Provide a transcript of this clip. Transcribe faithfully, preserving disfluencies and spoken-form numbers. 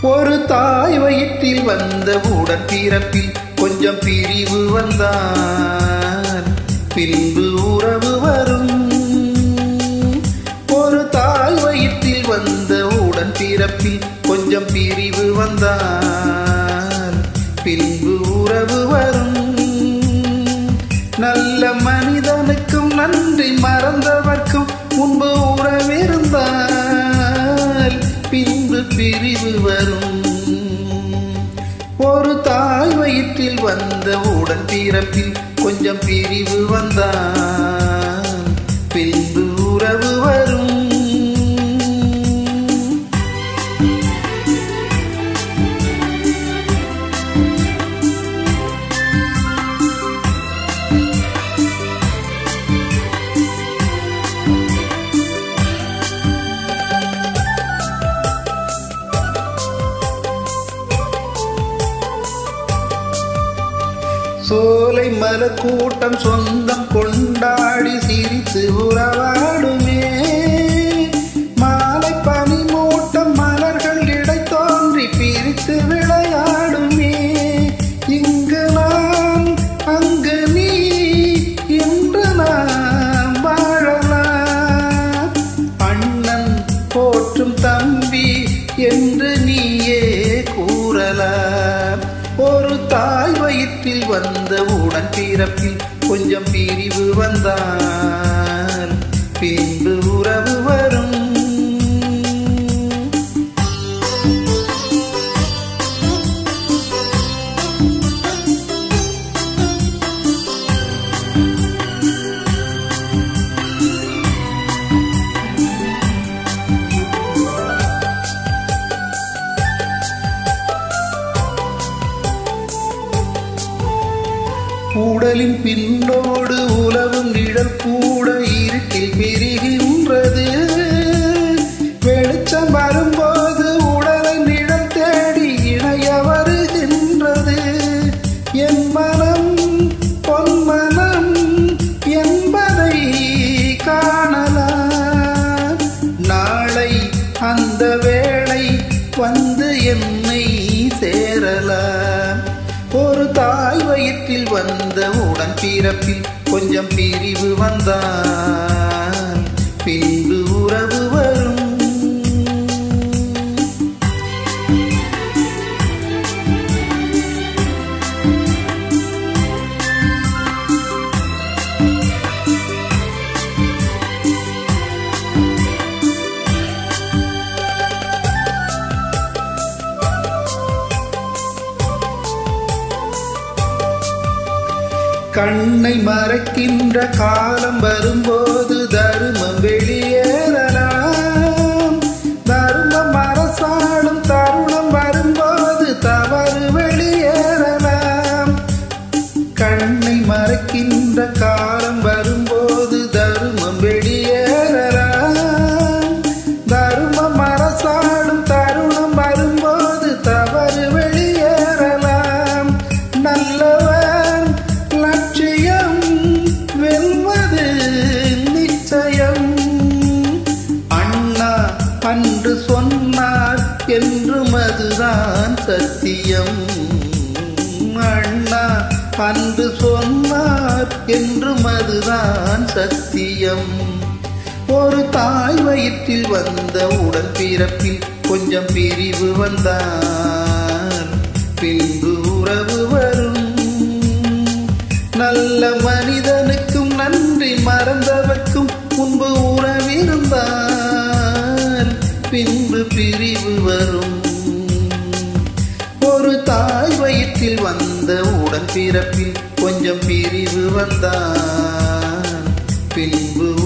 ஒரு தாய் வயிற்றில் வந்த உடன் பிறப்பில் கொஞ்சம் பிரிவு வந்தான், பின்பு உறவு வரும். ஒரு தாய் வயிற்றில் வந்த உடன் பிறப்பில் கொஞ்சம் பிரிவு வந்தான், பின்பு உறவு வரும். நல்ல மனிதனுக்கும் நன்றி மறந்தவர்க்கும் முன்பு உறவிருந்தால் பின்பு பிரிவு வரும். ஒரு தாய் வயிற்றில் வந்த உடன் பிறப்பில் கொஞ்சம் பிரிவு வந்தான், பின்பு உறவு வரும். சோலை மலர் கூட்டம் சொந்தம் கொண்டாடி சிரித்து உறவாடுமே, மாலை பனி மூட்டம் மலர்கள் இடை தோன்றி பிரித்து விளையாடுமே. இங்கு நான் அங்கு நீ என்று நாம் வாழலாம், அண்ணன் போற்றும் தம்பி என்று நீயே கூறலாம். ஒரு தாய் வயிற்றில் வந்த உடன் பிறப்பில் கொஞ்சம் பிரிவு வந்தான், பின்பு உறவு வரும். உடலின் பின்னோடு உலவும் நிழல் கூட இருட்டில் பெருகின்றது, வெளிச்சம் வரும்போது உடலை நிழல் தேடி இணைய வருகின்றது. என் மனம் பொன்மனம் என்பதை காணலாம், நாளை அந்த வேளை வந்து என்னை சேரலாம். ஒரு தாய் வயிற்றில் வந்த உடன் பிறப்பில் கொஞ்சம் பிரிவு வந்தான், பின்பு உறவு வரும். கண்ணை மறைக்கின்ற காலம் வரும்போது தர்மம் வெளியேறலாம், தர்மம் அரசாளும் தருணம் வரும்போது தவறு வெளியேறலாம். கண்ணை மறைக்கின்ற காலம் வரும்போது தர்மம் வெளியேறலாம், தர்மம் அரசாளும் தருணம் வரும்போது தவறு வெளியேறலாம். நல்லவன் லட்சியம் வெல்வது நிச்சயம், அண்ணா அன்று சொன்னார் என்றும் அதுதான் சத்தியம். அண்ணா அன்று சொன்னார் என்றும் அதுதான் சத்தியம். ஒரு தாய் வயிற்றில் வந்த உடன் பிறப்பில் கொஞ்சம் பிரிவு வந்தான், பின்பு உறவு வரும். நல்ல மனிதனுக்கும் நன்றி மறந்தவர்க்கும் முன்பு உறவிருந்தால் பின்பு பிரிவு வரும். ஒரு தாய் வயிற்றில் வந்த உடன் பிறப்பில் கொஞ்சம் பிரிவு வந்தான், பின்பு